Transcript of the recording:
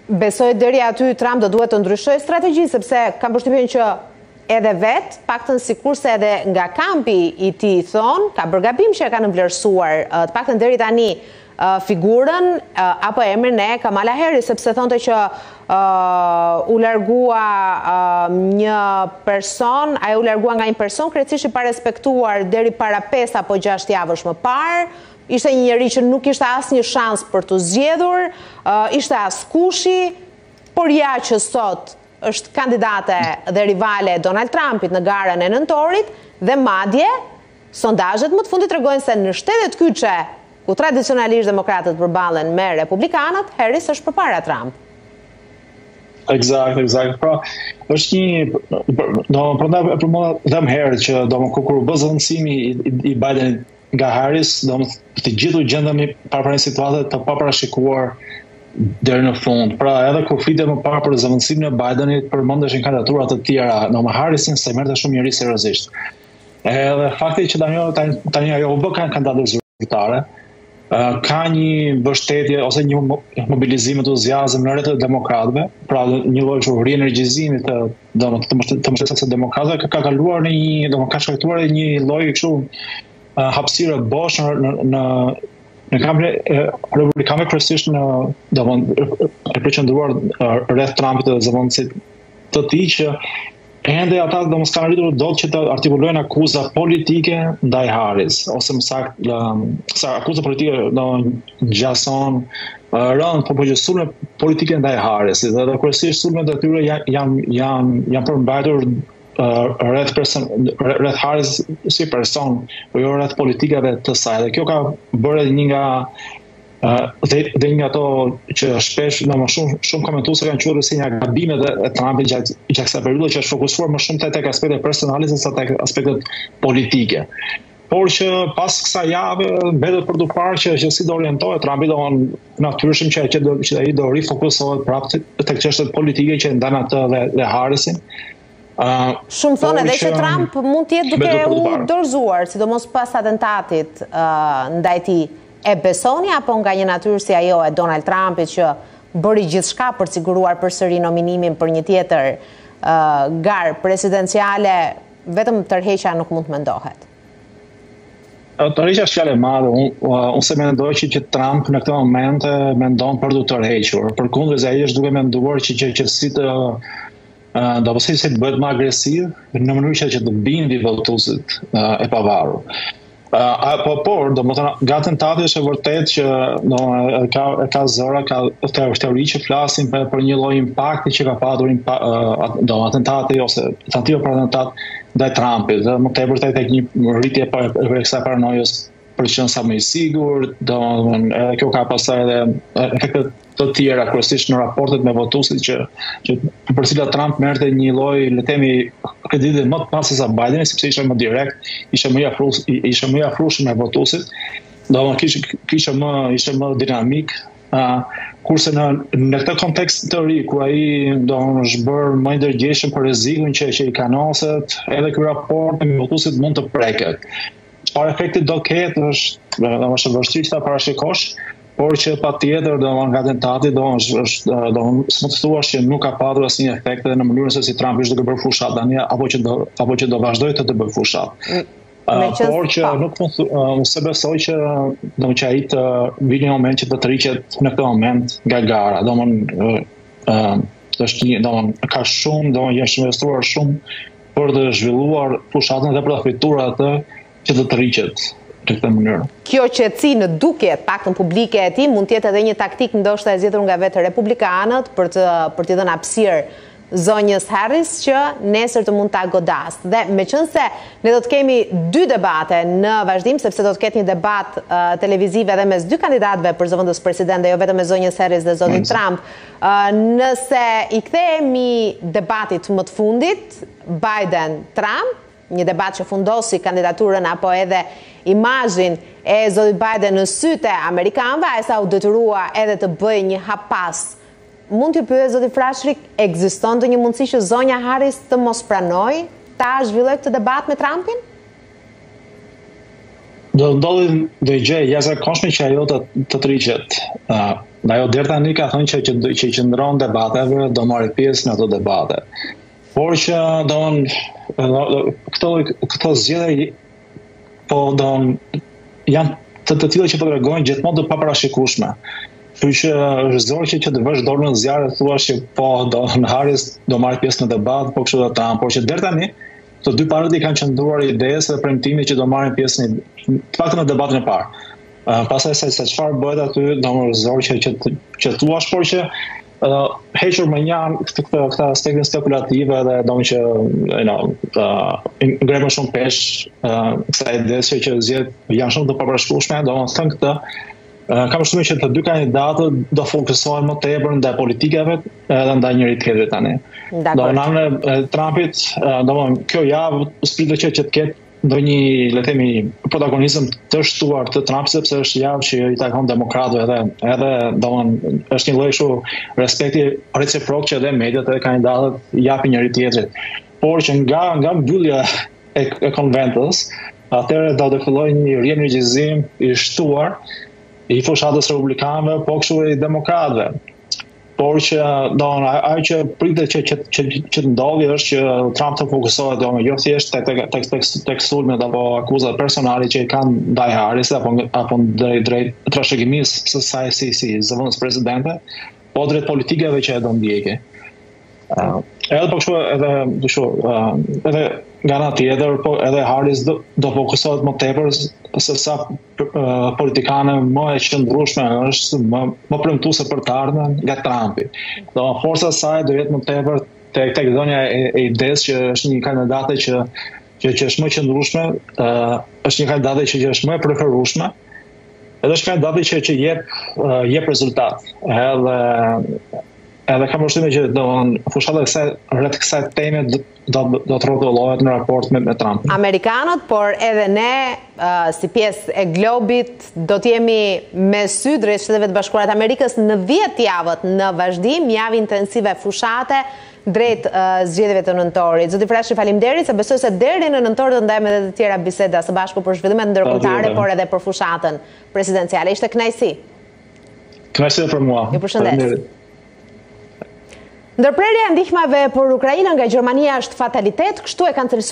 Besoj deri aty Trump do duhet të ndryshojë strategji, sepse kam përshtypjen që edhe vetë, paktën sikurse edhe nga kampi i tij thon, ka bërë gabim që e kanë vlerësuar, të paktën deri tani figurën apo emrin e Kamala Harris, sepse thonte që u largua një person, ai u largua nga një person krejtësisht i pa respektuar deri para 5 apo 6 javësh më parë. Ishte një njeri që nuk ishte asnjë shans për të zgjedhur, ishte askushi, por ja që sot është kandidate dhe rivale e Donald Trumpit në garën e nëntorit, dhe madje sondazhet më të fundit tregojnë se në shtetet kyçe ku tradicionalisht demokratët përballen me republikanët, Harris është përpara Trump. Eksakt. Pra, është një dhe më herë që kur u bë zëvendësimi i Bidenit nga Harris, të gjithu gjendemi para një situate të paparashikuar deri në fund. Pra, edhe kur flitet më parë për zëvendësimin e Bidenit, përmendeshin kandidaturat të tjera, Harrisin se merrte shumë njerëz seriozisht. Edhe fakti që tani ajo u bë kandidatë zyrtare, ka një mbështetje ose një mobilizim entuziazëm në rrethet e demokratëve, pra një lloj rienergjizimi të mbështetjes së demokratëve ka kaluar në ka shkaktuar një lloj kështu hapësire bosh në kampin e republikanëve, kryesisht e përqendruar rreth Trumpit dhe zëvendësit të tij, që ende ata s'kan arritur dot që të artikulojnë akuza politike ndaj Harris, ose më saktë akuza politike ngjason rënd po që sulme politike ndaj Harris, dhe kryesisht sulmet e tyre janë përmbajtur rreth Harris si person, po jo rreth politikave të saj. Dhe kjo ka bërë një nga dhe një ato që shpesh shumë komentuese kanë quajtur si një gabimet e Trumpit gjatë kësaj periudhe, që është fokusuar më shumë tek aspektet personale se sa tek aspektet politike. Por që pas kësaj jave mbetet për të parë që si do orientohet Trumpi, natyrisht që ai do rifokusohet prapë tek çështjet politike që ndan atë dhe Harrisin. Shumë thonë edhe që Trump mund të jetë duke u dorëzuar, sidomos pas atentatit ndaj tij. E besoni apo nga një natyrë si ajo e Donald Trumpit që bëri gjithçka për të siguruar përsëri nominimin për një tjetër garë presidenciale, vetëm tërheqja nuk mund të mendohet? Tërheqja është fjalë e madhe. Unë se mendoj që Trump në këtë moment mendon për të tërhequr. Përkundërsa ai është duke menduar që si të bëhet më agresiv në mënyrë që të bindi votuesit e pavarur. Por, nga tentati është e vërtet që ka zëra, ka teori që flasin për një lloj impakti që ka patur atentati ose tentativa për atentat ndaj Trumpit, dhe më tepër tek një rritje e kësaj paranojës për të qenë sa më i sigurt, kjo ka pasur edhe efekte të tjera, kryesisht në raportet me votuesit që për cilat Trump merrte një lloj, le të themi, krediti më të madh se sa Bideni, sepse ishte më direkt, ishte më i afrueshëm me votuesit, ishte më dinamik, kurse në këtë kontekst të ri, ku ai është bërë më i ndërgjegjshëm për rrezikun që i kanoset, edhe ky raport me votuesit mund të preket. Çfarë efekti do ketë është vështirë ta parashikosh, por që patjetër nga tentati s'mund të thuash që nuk ka pasur asnjë efekt në mënyrën se si Trump është duke bërë fushat tani, apo që do vazhdojë të bëjë fushat. Por që nuk mund se besoj që ai të vijë një moment që të tërhiqet në këtë moment nga gara. Ka shumë, është investuar shumë për të zhvilluar fushatën dhe për të fituar atë që të tërhiqet në këtë mënyrë. Kjo qetësi në dukjet paktën publike e tij mund të jetë edhe një taktik ndoshta e zgjedhur nga vetë republikanët për t'i dhënë hapësirë zonjës Harris që nesër të mund ta godasë. Dhe meqense ne do të kemi 2 debate në vazhdim, sepse do të ketë një debat televiziv edhe mes 2 kandidatëve për zëvendës president dhe jo vetëm me zonjës Harris dhe zonin Trump. Nëse i kthehemi debatit më të fundit, Biden-Trump, një debat që fundosi kandidaturën apo edhe imazhin e zotit Biden në sytë e amerikanëve, ai sa u detyrua edhe të bëjë një hap pas. Mund t'ju pyes zoti Frashëri, ekziston ndonjë mundësi që zonja Harris të mos pranojë ta zhvillojë këtë debat me Trumpin? Do ndodhi një gjë e jashtëzakonshme që ajo të tërhiqet. Ajo deri tani ka thënë që qëndron debateve, do marrë pjesë në ato debate. Por që këto zgjedhje janë të tilla që po tregojnë gjithmonë të paparashikueshme. Kështu që është zorë që të vësh dorën në zjarr e thua që po Harris do marrë pjesë në debat, po kështu do Trump, por që deri tani të dy palët i kanë qëndruar idesë dhe premtimit që do marrin pjesë të paktën në debatin e parë. Pastaj se çfarë bëhet aty, domosdoshmë që thuash, por që hequr më janë këta aspekte spekulative dhe ngre më shumë pesh kësaj idesë që janë shumë të paparashikueshme, domethënë këtë kam përshtypjen që të dy kandidatët do fokusohen më tepër ndaj politikave edhe ndaj njëri tjetrit tani. Do në anën e Trumpit, kjo javë spritet që të ketë ndonjë, le të themi, protagonizëm të shtuar të Trump, sepse është javë që i takon demokratëve edhe është një lloj kështu respekti reciprok që edhe mediat edhe kandidatët japin njëri tjetrit. Por që nga mbyllja e konventës, atëherë do të fillojë një rienergjizim i shtuar i fushatës republikanëve, po kështu e i demokratëve. Por që ajo që pritet që të ndodhi është që Trump të fokusohet jo thjesht tek sulmet apo akuzat personale që i kanë ndaj Harris apo drejt trashëgimisë së saj si zëvendës presidente, po drejt politikave që e do ndjekë. Edhe po kështu edhe nga ana tjetër, po edhe Harris do fokusohet më tepër se sa politikane më e qëndrueshme është më premtuese për të ardhmen nga Trumpi. Forca e saj do jetë më tepër tek dhënia e idesë që është një kandidate që është më qëndrueshme, është një kandidate që është më e preferueshme, edhe është kandidate që jep rezultat. Edhe kam përshtypjen që fushata rreth kësaj teme do të rrotullohet në raport me Trump. Amerikanët, por edhe ne si pjesë e globit do të jemi me sy drejt Shteteve të Bashkuara të Amerikës në 10 javët në vazhdim, javë intensive fushate drejt zgjedhjeve të nëntorit. Zoti Frashi, faleminderit, se besoj se deri në nëntor do ndajmë edhe të tjera biseda së bashku për zhvillimet ndërkombëtare, por edhe për fushatën presidenciale. Ishte kënaqësi. Kënaqësi për mua. Ju përshëndes. Ndërprerja e ndihmave për Ukrainën nga Gjermania është fatalitet, kështu e kanë